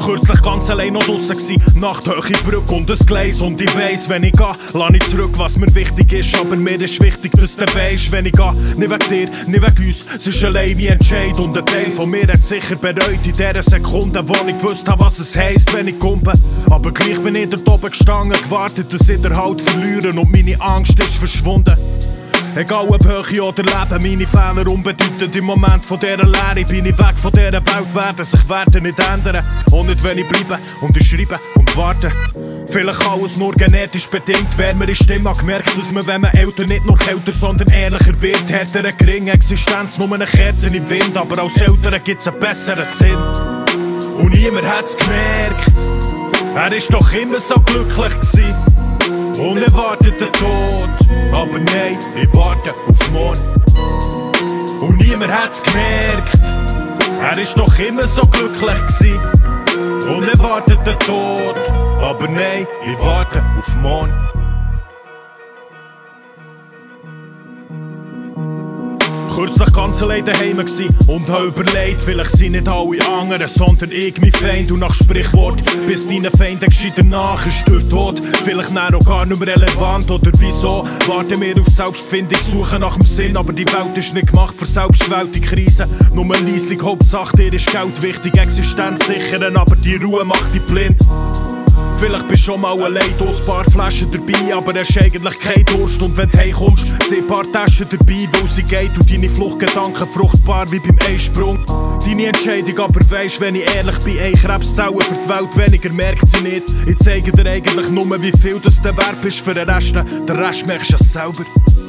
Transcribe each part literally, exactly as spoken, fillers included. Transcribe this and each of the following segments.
Kürzlich ganz allein noch draussen gsi, Nachthöhe Brücke und ein Gleis. Und ich weiss, wenn ich geh, lass ich zurück, was mir wichtig ist. Aber mir ist wichtig, dass du weisst, wenn ich geh, nicht wegen dir, nicht wegen uns, es ist allein mein Entscheid. Und ein Teil von mir hat sicher bereut in dieser Sekunde, wo ich gewusst habe, was es heisst, wenn ich kumpe. Aber gleich bin ich dort oben gestanden, gewartet, dass ich den Halt verliere und meine Angst ist verschwunden. Egal ob Höhe oder Leben, meine Fehler unbedeutend. Im Moment von dieser Leere bin ich weg von dieser Welt, werden sich Werte nicht ändern. Und nicht, wenn ich bleibe und ich schreibe und warte. Vielleicht alles nur genetisch bedingt, wer mir in Stimme gemerkt, dass man, wenn man älter, nicht nur kälter, sondern ehrlicher wird. Härtere geringe Existenz, nur eine Kerze im Wind, aber als Eltern gibt's einen besseren Sinn. Und niemand hat's gemerkt, er ist doch immer so glücklich gewesen. Unerwarteter Tod, aber nein, ich warte auf morgen. Und niemand hat's gemerkt, er ist doch immer so glücklich gewesen. Unerwarteter Tod, aber nein, ich warte auf morgen. Kürzlich ganz allein daheim gsi und hab überlegt, vielleicht sind nicht alle anderen, sondern ich mein Feind. Und nach Sprichwort, bis deinen Feinden geschieht danach ist der Tod. Vielleicht dann auch gar nicht mehr relevant, oder wieso? Warten wir auf Selbstfindung, suchen nach dem Sinn, aber die Welt ist nicht gemacht für selbstgewählte Krisen. Nur leislich, Hauptsache dir ist Geld wichtig, Existenz sichern, aber die Ruhe macht dich blind. Vielleicht bist du schon mal allein, du ein paar Flaschen dabei, aber hast eigentlich keinen Durst. Und wenn du heimkommst, sind ein paar Taschen dabei, wo sie geht und deine Fluchtgedanken fruchtbar wie beim Einsprung. Deine Entscheidung aber weisst, wenn ich ehrlich bin, ein Krebszellen für die Welt weniger merkt sie nicht. Ich zeige dir eigentlich nur, wie viel das der Wert ist für den Rest, den Rest merkst du ja selber.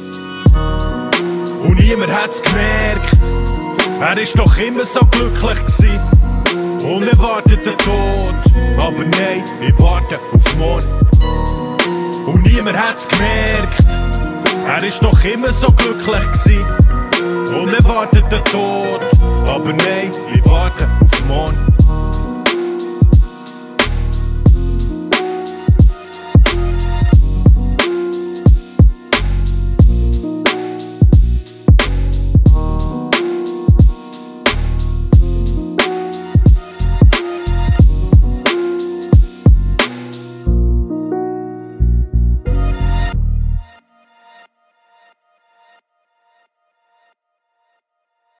Und niemand hat's gemerkt, er ist doch immer so glücklich gewesen. Unerwarteter Tod, aber nein, ich warte auf morgen. Und niemand hat's gemerkt, er ist doch immer so glücklich gewesen. Unerwarteter Tod, aber nein, ich warte auf morgen.